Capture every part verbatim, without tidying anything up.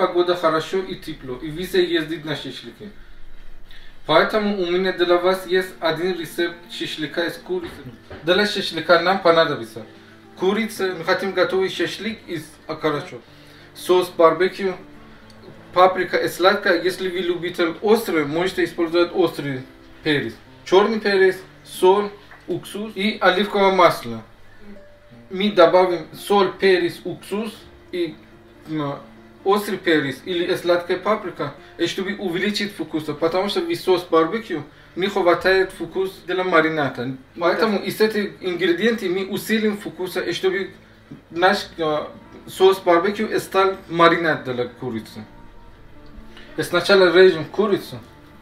погода хорошо и тепло, и везде ездить на шашлыки. Поэтому у меня для вас есть один рецепт шашлыка из курицы. Для шашлыка нам понадобится курица, мы хотим готовить шашлык из окорочка, соус барбекю, паприка и сладкая. Если вы любитель острый, можете использовать острый перец, черный перец, соль, уксус и оливковое масло. Мы добавим соль, перец, уксус и острый перец или сладкая паприка, чтобы увеличить вкус, потому что в соус барбекю не хватает вкус для марината. Поэтому из этих ингредиентов мы усилим вкус, чтобы наш соус барбекю стал маринад для курицы. Сначала режем курицу.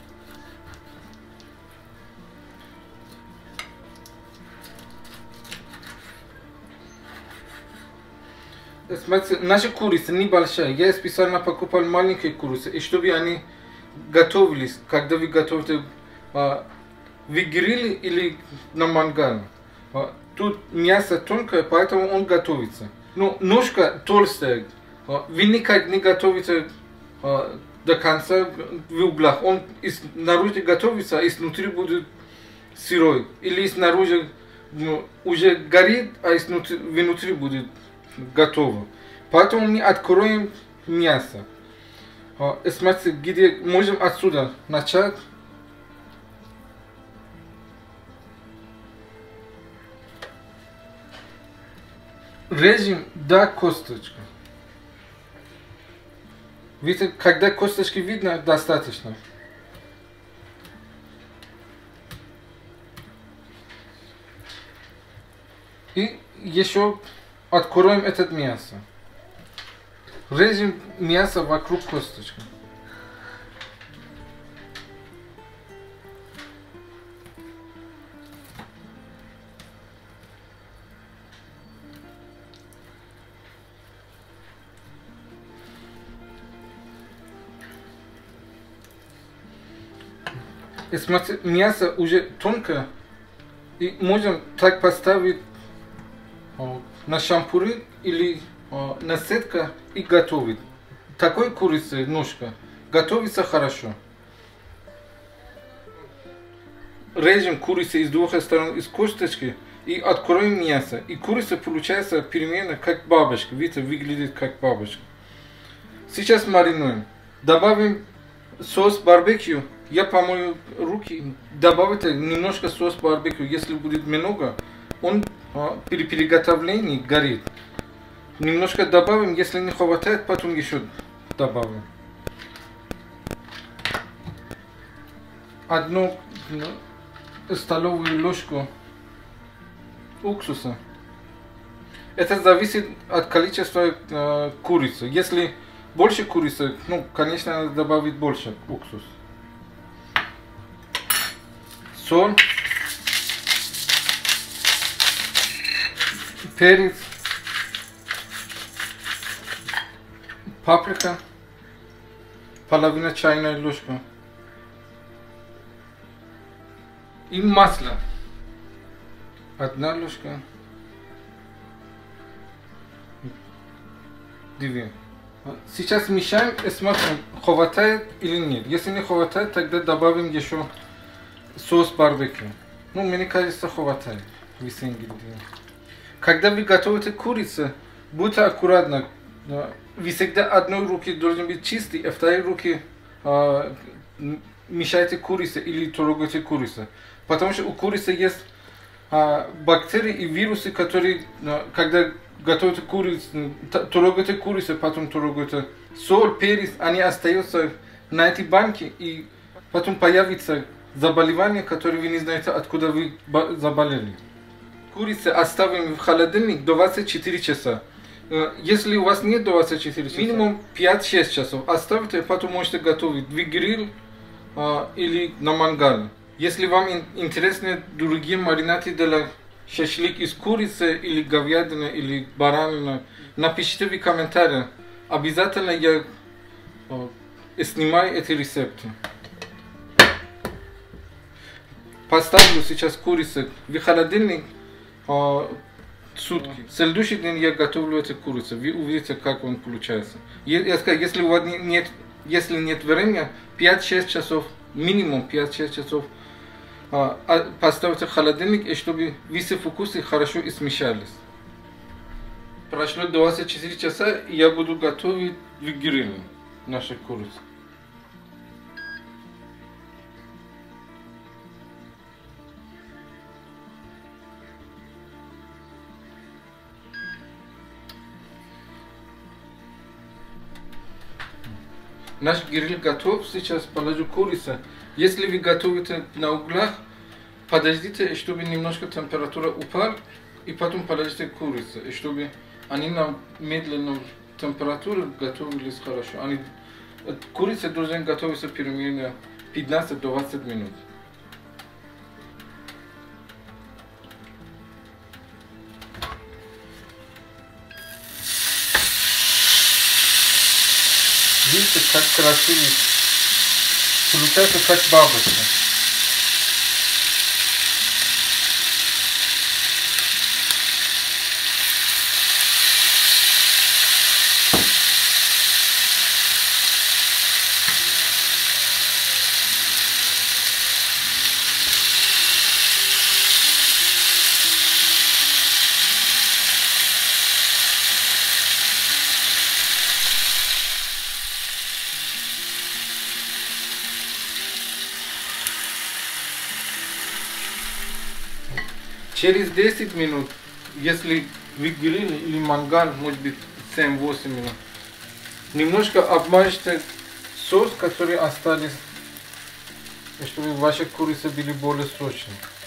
Смотрите, наша курица небольшая. Я специально покупал маленькие курицы, чтобы они готовились, когда вы готовите а, в гриле или на мангале. А, тут мясо тонкое, поэтому он готовится. Но ножка толстая. А, вы никак не готовите а, до конца в углах. Он снаружи готовится, а изнутри будет сырой. Или снаружи ну, уже горит, а изнутри, внутри будет готово. Поэтому мы откроем мясо. Смотрите, где можем отсюда начать. Режем до косточки. Видите, когда косточки видно, достаточно. И еще откроем это мясо. Режем мясо вокруг косточки. И смотрите, мясо уже тонкое, и можем так поставить на шампуры или о, на сетка и готовить. Такой курицы ножка готовится хорошо. Режем курицу из двух сторон из косточки и откроем мясо. И курица получается примерно как бабочка. Видите, выглядит как бабочка. Сейчас маринуем. Добавим соус барбекю. Я помою руки. Добавите немножко соус барбекю. Если будет много, он при приготовлении горит. Немножко добавим, если не хватает, потом еще добавим. Одну столовую ложку уксуса. Это зависит от количества э, курицы. Если больше курицы, ну, конечно, надо добавить больше уксус. Соль. Перец, паприка, половина чайной ложки и масло, одна ложка, две. Сейчас мешаем и смотрим, хватает или нет. Если не хватает, тогда добавим еще соус барбекю. Ну, мне кажется, хватает. Весь ингредиент. Когда вы готовите курицу, будьте аккуратны. Вы всегда одной руки должны быть чистые, а второй руки э, мешайте курицу или трогаете курицу. Потому что у курицы есть э, бактерии и вирусы, которые, э, когда готовите курицу, трогаете курицу, потом трогаете соль, перец, они остаются на этой банке, и потом появится заболевание, которое вы не знаете, откуда вы заболели. Курицу оставим в холодильник до двадцати четырёх часа. Если у вас нет двадцати четырёх часов, минимум пять-шесть часов оставьте, потом можете готовить в гриль а, или на мангале. Если вам интересны другие маринады для шашлык из курицы или говядины или баранины, напишите в комментариях. Обязательно я а, снимаю эти рецепты. Поставлю сейчас курицу в холодильник сутки. Следующий день я готовлю эти курицы. Вы увидите, как он получается. Я скажу, если у вас нет, если нет времени, пять-шесть часов, минимум пять-шесть часов, поставьте в холодильник, и чтобы все вкусы хорошо смешались. Прошло двадцать четыре часа, и я буду готовить в гриле наши курицы. Наш гриль готов, сейчас положу курицу. Если вы готовите на углах, подождите, чтобы немножко температура упала, и потом положите курицу, и чтобы они на медленную температуру готовились хорошо. Они, курица должна готовиться примерно пятнадцать-двадцать минут. Видите, как красиво получается, как бабочка. Через десять минут, если вы гриль или мангал, может быть семь-восемь минут, немножко обмажьте соус, который остались, чтобы ваши курицы были более сочные.